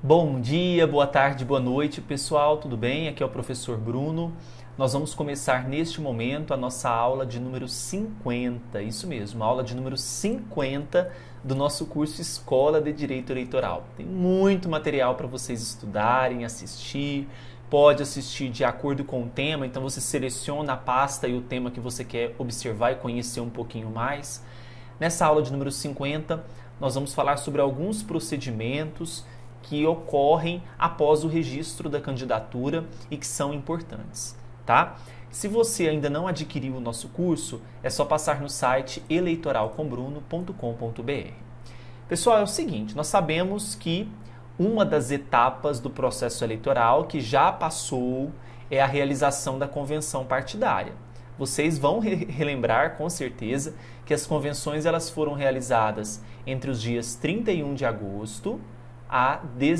Bom dia, boa tarde, boa noite, pessoal, tudo bem? Aqui é o professor Bruno. Nós vamos começar neste momento a nossa aula de número 50, isso mesmo, a aula de número 50 do nosso curso Escola de Direito Eleitoral. Tem muito material para vocês estudarem, assistir, pode assistir de acordo com o tema, então você seleciona a pasta e o tema que você quer observar e conhecer um pouquinho mais. Nessa aula de número 50, nós vamos falar sobre alguns procedimentos que ocorrem após o registro da candidatura e que são importantes, tá? Se você ainda não adquiriu o nosso curso, é só passar no site eleitoralcombruno.com.br. Pessoal, é o seguinte, nós sabemos que uma das etapas do processo eleitoral que já passou é a realização da convenção partidária. Vocês vão relembrar com certeza que as convenções elas foram realizadas entre os dias 31 de agosto a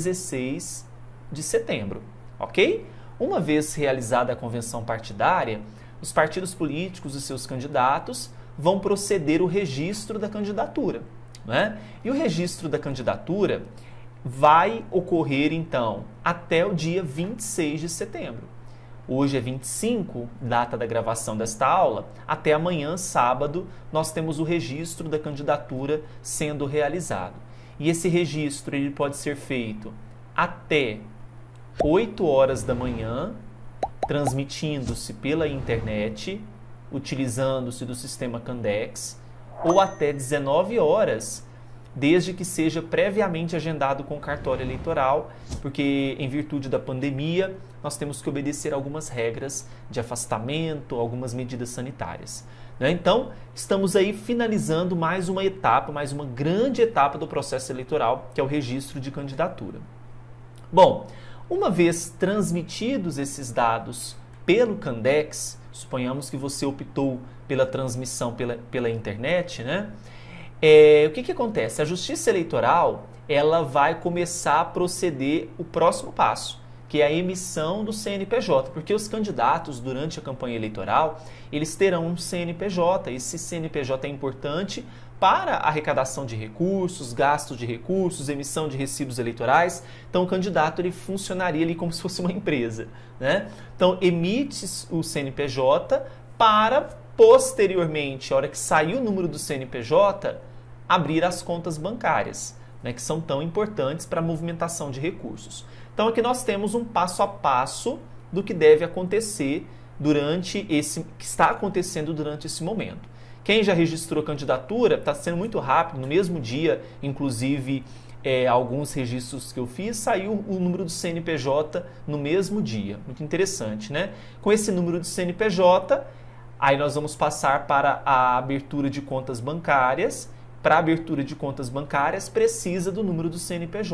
16 de setembro, ok? Uma vez realizada a convenção partidária, os partidos políticos e seus candidatos vão proceder o registro da candidatura, né? E o registro da candidatura vai ocorrer, então, até o dia 26 de setembro. Hoje é 25, data da gravação desta aula. Até amanhã, sábado, nós temos o registro da candidatura sendo realizado. E esse registro ele pode ser feito até 8 horas da manhã, transmitindo-se pela internet, utilizando-se do sistema Candex, ou até 19 horas, desde que seja previamente agendado com o cartório eleitoral, porque em virtude da pandemia nós temos que obedecer algumas regras de afastamento, algumas medidas sanitárias. Então, estamos aí finalizando mais uma etapa, mais uma grande etapa do processo eleitoral, que é o registro de candidatura. Bom, uma vez transmitidos esses dados pelo Candex, suponhamos que você optou pela transmissão pela internet, né? O que acontece? A Justiça Eleitoral ela vai começar a proceder o próximo passo, que é a emissão do CNPJ, porque os candidatos, durante a campanha eleitoral, eles terão um CNPJ. Esse CNPJ é importante para a arrecadação de recursos, gastos de recursos, emissão de recibos eleitorais. Então, o candidato ele funcionaria ali como se fosse uma empresa, né? Então, emite o CNPJ para, posteriormente, a hora que sair o número do CNPJ, abrir as contas bancárias, né, que são tão importantes para a movimentação de recursos. Então, aqui nós temos um passo a passo do que deve acontecer que está acontecendo durante esse momento. Quem já registrou a candidatura, está sendo muito rápido, no mesmo dia, inclusive, alguns registros que eu fiz, saiu o número do CNPJ no mesmo dia. Muito interessante, né? Com esse número do CNPJ, aí nós vamos passar para a abertura de contas bancárias. Para a abertura de contas bancárias, precisa do número do CNPJ.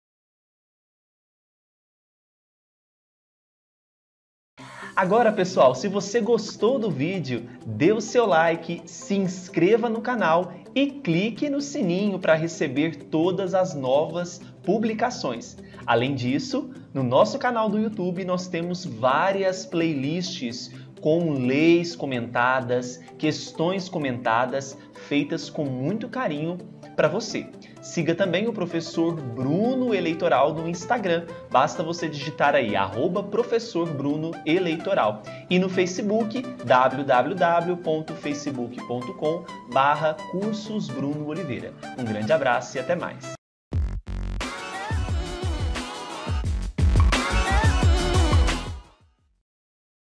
Agora, pessoal, se você gostou do vídeo, dê o seu like, se inscreva no canal e clique no sininho para receber todas as novas publicações. Além disso, no nosso canal do YouTube nós temos várias playlists com leis comentadas, questões comentadas, feitas com muito carinho para você. Siga também o professor Bruno Eleitoral no Instagram. Basta você digitar aí @professor Bruno Eleitoral. E no Facebook, www.facebook.com/cursos Bruno Oliveira. Um grande abraço e até mais.